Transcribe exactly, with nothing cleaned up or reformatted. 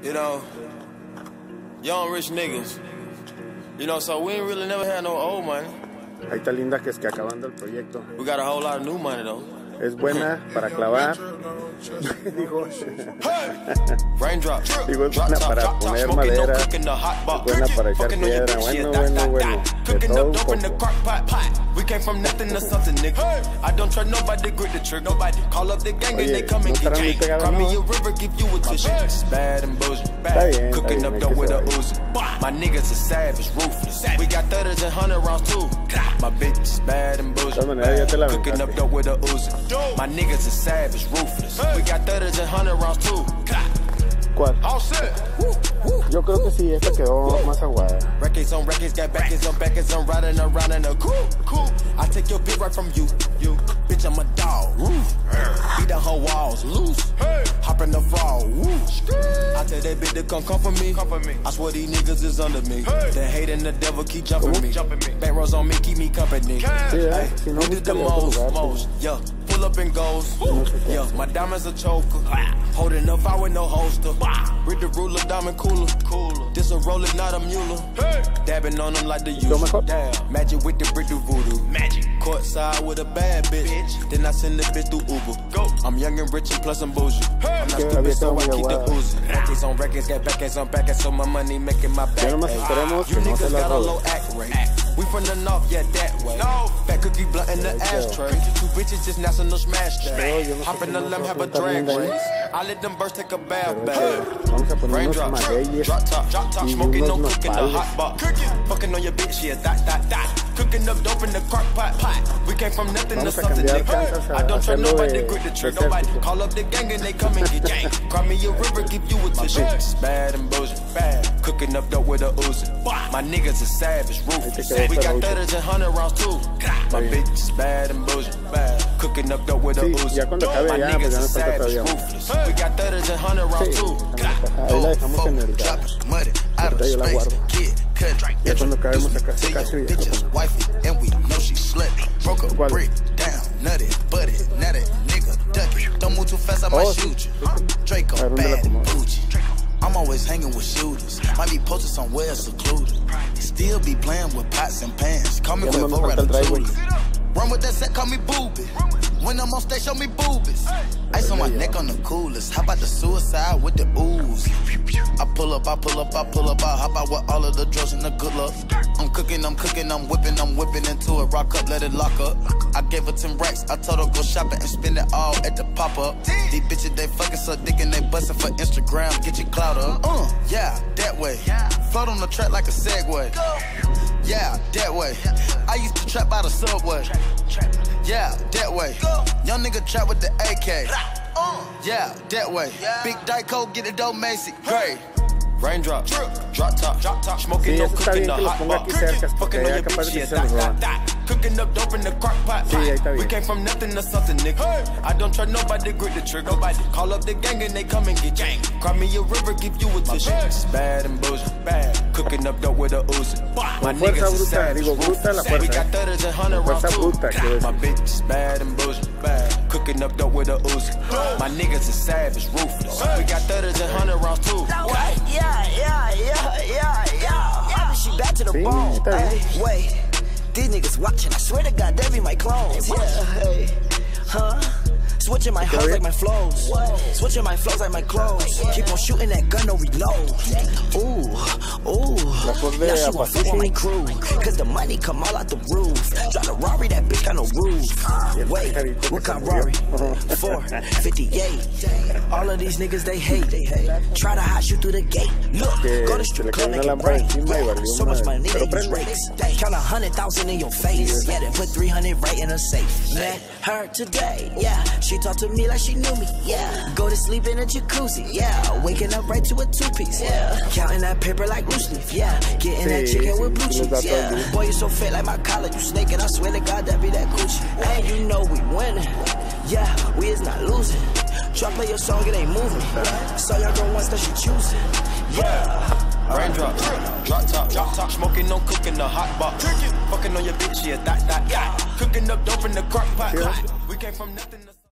You know, young rich niggas. You know, so we ain't really never had no old money. Ahí está Linda, que es que acabando el proyecto. We got a whole lot of new money though. Es buena para clavar. Digo, Digo, es buena para poner madera, es buena para echar piedra. Bueno, bueno, bueno, de todo un poco. We came from nothing to something, nigga. I don't trust nobody, grip the trigger. Nobody call up the gang and they come and get gang. Cry me a river, give you a tissue. Bad and bullshit, bad. Cooking up dope with a Uzi. My niggas are savage, ruthless. We got thudders and hundred rounds too. My bitch is bad and bullshit. Cooking up dope with a Uzi. My niggas are savage, ruthless. We got thudders and hundred rounds too. ¿Cuál? Yo creo que sí, esta quedó más aguada. Records on records, got backers on backers, I'm riding around in a cool, cool. I take your bitch right from you, you. Bitch, I'm a dog, woo. Beat down her walls, loose. Hop in the fall, woo. I tell that bitch to come come for me. Come for me. I swear these niggas is under me. The hate and the devil keep jumping me. Back rows on me, keep me company. Yeah, hey, we did the most, most, yeah. Pull up and goes, yeah. My diamonds a choker. Holding up, I with no holster. Read the ruler, diamond cooler. Cooler. This a roller, not a mule. Hey. Dabbing on them like the usual. Damn. Magic with the brick do voodoo. Magic. Courtside with a bad bitch. bitch. Then I send the bitch through Uber. Go. I'm young and rich and plus I'm bougie. Hey. I'm not yeah, stupid, so I keep the Uzi. Records on records, got backers on backers, so my money making my back. You niggas got a low act rate. We from the north, yeah, that way. No. Fat cookie blunt in the ashtray. Two bitches just national smash that. Hop in the limb, have a drag race. I let them birds take a bath bath. Raindrop, drop top, drop top, smoking, no cooking, the hot box. Fucking on your bitch, yeah, that, that, that. Cooking up dope in the crock pot, pot. We came from nothing to something, nigga. I don't trust nobody, grip the trick, nobody. Call up the gang and they come and get gang. Cry me a river, give you a tissue. Bad and bullshit, bad. Cooking up dope with a Uzi. My niggas are savage, ruthless. We got thudders and hundred rounds too. My bitch is bad and bullshit, bad. Cooking up dope with a Uzi. My niggas are savage, ruthless. We got thudders and hundred rounds too. Ahí la dejamos en el gas. Ahorita yo la guardo. Ya cuando caemos acá se casi viejo. And we know she slutty. Broke a brick down, nutty, butty, nutty, nigga, ducky. Don't move too fast, I might shoot you. Draco, bad and bougie. I'm always hanging with shooters. Might be posted somewhere secluded. Still be playing with pots and pans. Call me Quavo Ratatouille. Run with that set, call me Booby. When I'm on stage, show me boobies. Ice on my neck on the coolest. How about the suicide with the ooze? I pull up, I pull up, I pull up, I hop out with all of the drugs and the good luck. I'm cooking, I'm cooking, I'm whipping, I'm whipping into it. Rock up, let it lock up. I gave her ten racks, I told her go shopping and spend it all at the pop-up. These bitches, they fucking suck dick and they bustin' for Instagram. Get your clout up. Uh, yeah, that way. Float on the track like a Segway. Yeah, that way. I used to trap by the subway. Yeah, that way. Young nigga trap with the A K. Yeah, that way. Big Dyco, get it dope, Macy. Great. Raindrop, drop top, drop top, smoking, no cooking, the hot box. Fucking on your bitch, yeah, that, that, that. Cooking up dope in the crock pot. We came from nothing to something, nigga. I don't trust nobody, grip the trigger. Nobody call up the gang and they come and get gang. Cry me a river, give you a tissue. Bad and bullshit, bad. Cooking up dope with a Uzi. My niggas are savage, we got thudders and hundred rounds too. My bitch is bad and bullshit, bad. Cooking up dope with a Uzi. My niggas are savage, ruthless. We got thudders and hundred rounds too. Yeah, yeah, yeah, yeah, yeah. She back to the bone. Hey, wait, these niggas watching. I swear to God, they be my clones. Yeah, hey, huh? Switching my hoes like my flows. Switching my flows like my clothes. Keep on shooting that gun, no reload. Ooh, ooh. Now she want fuck on my crew. Cause the money come all out the roof. Drive a Rari, that bitch got no roof. Wait, what kind of Rari? four fifty-eight. All of these niggas, they hate. Try to hide you through the gate. Look, go to strip club, make it break. So much money, they use rakes. Count a hundred thousand in your face. Yeah, then put three hundred right in a safe. Met her today, yeah. She talk to me like she knew me, yeah. Go to sleep in a jacuzzi, yeah. Waking up right to a two-piece, yeah. Counting that paper like loose leaf, yeah. Getting that chicken with blue cheese, yeah. Boy, you so fat like my collar, you snaking. I swear to God, that be that Gucci. And you know we winning, yeah. We is not losing. Try play your song, it ain't moving. Saw y'all go once that she choosing, yeah. Raindrop, drop top, drop top, smoking, no cooking, the hot box. Fucking on your bitch, yeah, that, that, yeah. Cooking up dope in the crock pot. We came from nothing to